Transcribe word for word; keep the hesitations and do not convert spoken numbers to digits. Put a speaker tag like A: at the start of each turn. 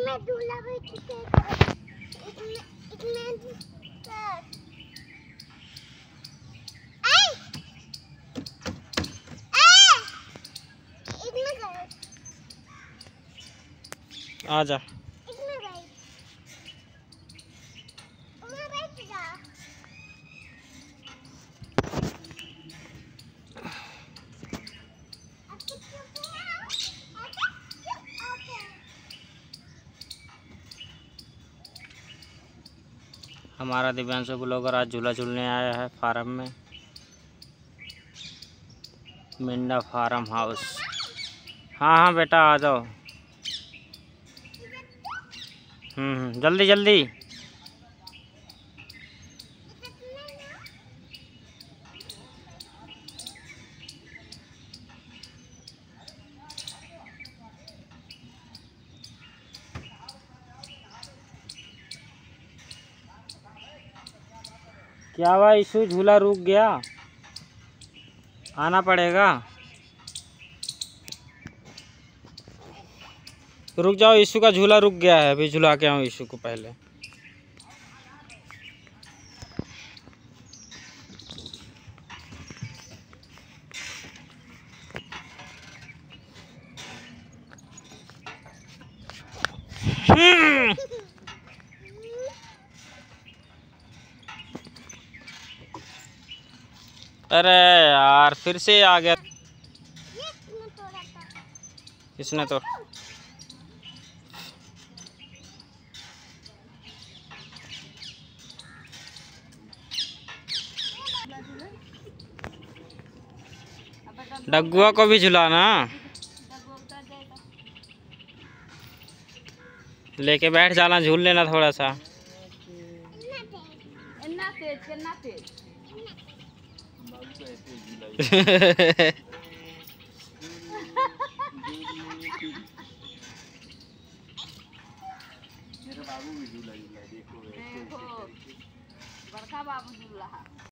A: इसमें झूला भी इसमें इसमें
B: आजा हमारा दिव्यांशु ब्लॉगर आज झूला झूलने आया है फार्म में, मिंडा फार्म हाउस। हाँ हाँ बेटा आ जाओ। हम्म जल्दी जल्दी। क्या हुआ इशू, झूला रुक गया, आना पड़ेगा। रुक जाओ, इशू का झूला रुक गया है, अभी झूला के आऊँ इशू को पहले। अरे यार फिर से आ गया। किसने तो डग्गुआ को भी झुलाना, लेके बैठ जाना, झूल लेना थोड़ा सा।
C: मेरे बाबू भी झूला झूला देखो, देखो बड़का बाबू झूला।